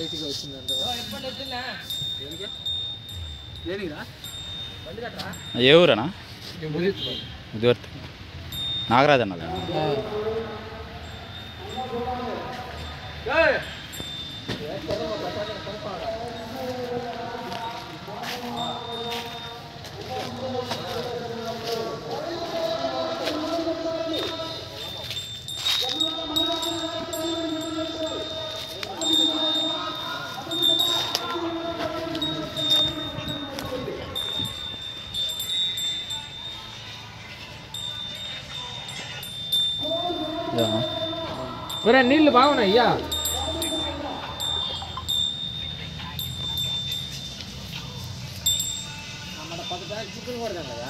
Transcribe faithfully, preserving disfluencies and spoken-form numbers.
రైతుగా వచ్చిందంట. ఏ ఊరనా? ముదివర్తి నాగరాజ్ అన్న. ఒరే నీళ్ళు బాగున్నాయ్యా. మన పక్క చికెన్ కూడా కదా.